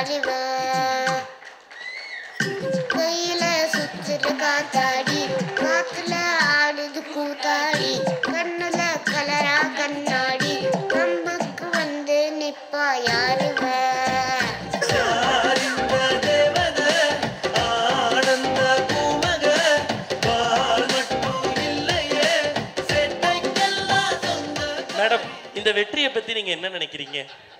யாருவ கையில சுத்துற காத்தாடி காத்துல ஆடுது கூத்தாடி கண்ணுல கலரா கண்ணாடி நம்புக்கு வந்து நிப்பா யாருவ மேடம், இந்த வெற்றியை பத்தி நீங்க என்ன நினைக்கிறீங்க?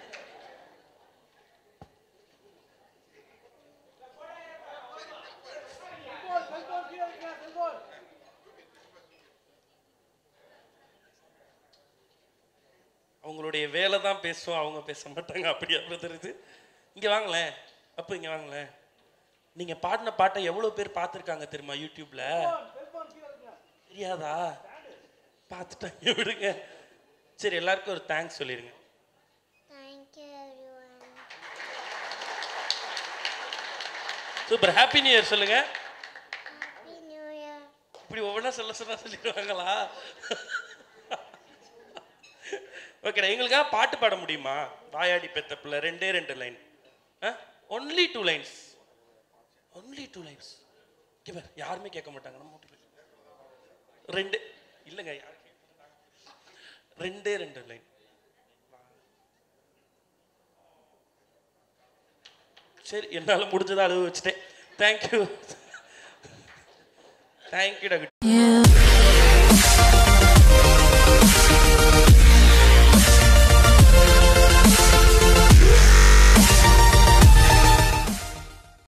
அவங்களுடைய வேலை தான் பேசுவோம், அவங்க பேச மாட்டாங்க. அப்படியா தெரியுது? இங்க வாங்களேன், அப்போ இங்க வாங்களேன். நீங்க பாடின பாட்டை எவ்வளவு பேர் பார்த்துருக்காங்க தெரியுமா யூடியூப்ல? தெரியாதா? பார்த்துட்டாங்க, விடுங்க. சரி, எல்லாருக்கும் ஒரு தேங்க்ஸ் சொல்லிருங்க. சூப்பர். ஹாப்பி நியூ இயர் சொல்லுங்க. இப்படி ஒவ்வொன்றா சொன்னா சொல்லிடுவாங்களா? ஓகேடா, எங்களுக்காக பாட்டு பாட முடியுமா? வாயாடி பெத்த பிள்ளை ரெண்டே 2 line. Only 2 lines. Only 2 lines. யாருமே கேட்க மாட்டாங்க. நம்ம ரெண்டு இல்லைங்க, ரெண்டே 2 லைன். சரி, என்னால் முடிஞ்சதை அழுவ வச்சுட்டேன். தேங்க்யூ. Thank you doctor.